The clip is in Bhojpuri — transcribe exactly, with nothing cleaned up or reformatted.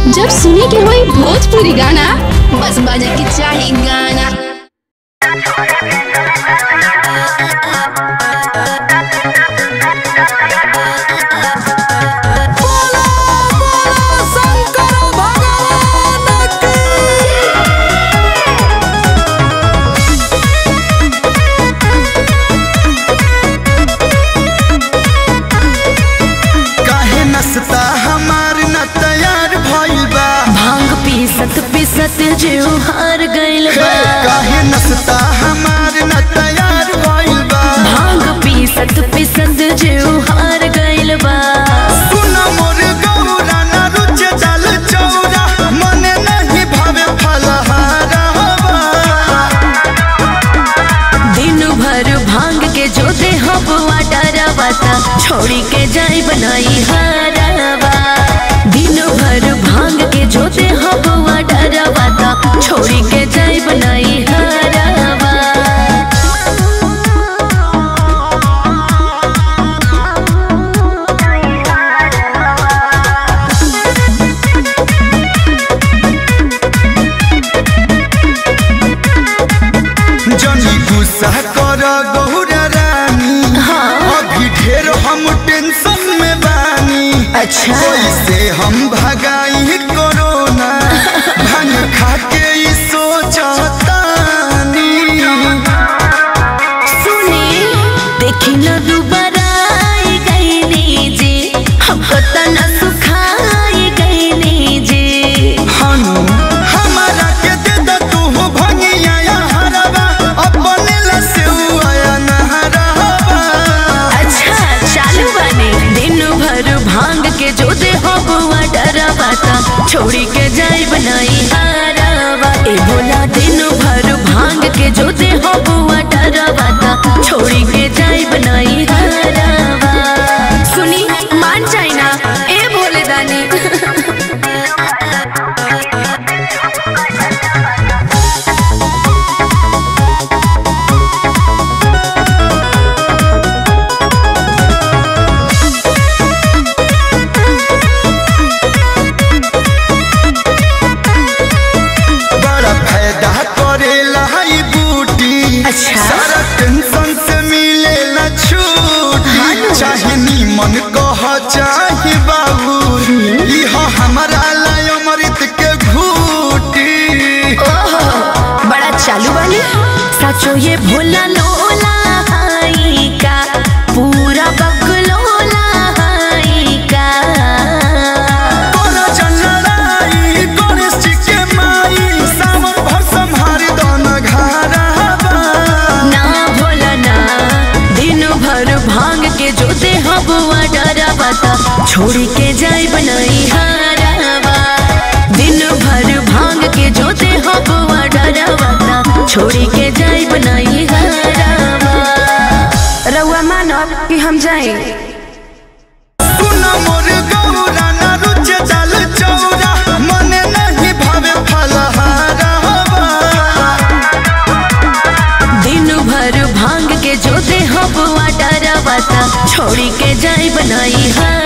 जब सुने के होई भोजपुरी गाना, बस बजे के चाही गाना। पीसत जीव हार गइल बा, काहे नसता हमार न तैयार भइल बा। भांग पीसत पीसत जीव हार गइल बा। सुना मोर गौरा न रुचे जल चौरा, मने नहीं भावे फलहारा बा। दिन भर भांग के जो दे हवा डरावा ता, छोड़ी के जाई बनाई हारावा। दिन भर भांग के जो दे हवा डरावा ता, छोड़ी के जाई बनाई हारावा। जनी गुस्सा कर गौरा रानी, हाँ। अभी ढेर हम टेंशन में बानी। अच्छा से हम भगाई कोरोना, भांग खा के ई सोचतानी। सुनी देखी न दोबारा आई गईनी जी, हमको तना सुखाई गईनी जी। हनु हमारा के दे द तू भंगिया हरवा, अपने लसे आया नहरवा। अच्छा चालू बानी। दिन भर भांग के जो दे हवा डरावा ता, छोड़ी के जाई बनाई हारावा। ए भोला दिन भर भांग के जो दे हवा डरावा ता, छोड़ी के जाई बनाई हारावा। सुनी मान जाई ना ए भोले दानी। अच्छा सारा टेंशन से मिले ना छूट, चाहे नीमन कह चाहे बाबू, यह हमारा लाय अमृत के घूटी। ओहो बड़ा चालू वाली सचो ये भोला लोला हाई का, पूरा बकलोला हाई का। तोरा जनराई गणेश जी के माई, सावन भर संहार दन घारा। भांग के जो दे हवा डरावा ता, छोड़ी के जाई बनाई हारावा। दिन भर भांग के जो दे हवा डरावा ता, छोड़ी के जाई बनाई हारावा। रउआ मानब कि हम जाए। सुना मोर गौरा न रुचे जल चौरा, मने नहीं भावे फलहारा बा। दिन भर भांग के जो दे हवा डरावा ता, छोड़ी के जाई बनाई हारावा।